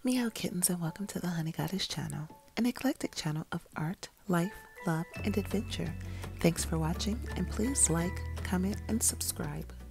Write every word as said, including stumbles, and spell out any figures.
Meow kittens, and welcome to the Honey Goddess channel, an eclectic channel of art, life, love, and adventure. Thanks for watching, and please like, comment, and subscribe.